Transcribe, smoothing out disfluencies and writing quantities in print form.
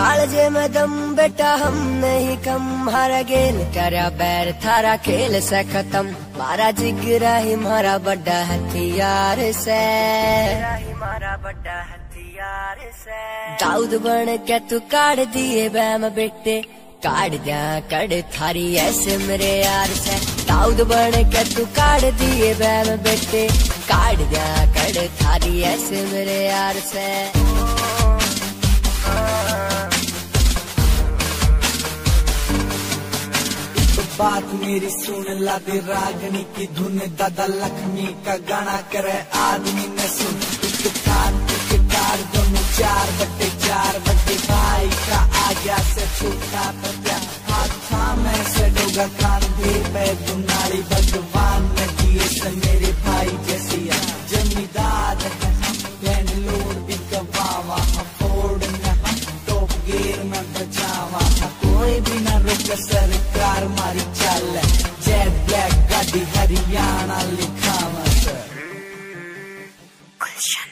कालजे में दम बेटा हम नहीं कम, हारा गेल करा बैर थारा खेल से खत्म। मारा जिगरा ही मारा बड़ा हथियार से, मारा बड़ा हथियार से। दाऊद बन के तू काट दिए बैम बेटे, काट जा कड़ थारी ऐसे मेरे यार से। दाऊद बन के तू काट दिए बैम बेटे, काट जा कड़ थारी ऐसे मेरे यार से। बात मेरी सुन ला दे रागनी की धुन, दादा लक्ष्मी का गाना करे आदमी ने सुन। एक कार दोनों 4/4 भाई का आज्ञा से छूटा तो क्या, हाथ थामे से डोगा कांधे पे दुनाली। भगवान ने दिए से मेरे भाई जैसिया, जमींदार है हम लैंडलॉर्ड भी गवावा, फोर्ड में हम टॉप गियर में बचावा। कोई भी ना रुक सरकार मारी चाल, जेट ब्लैक गाड़ी हरियाणा लिखा सर।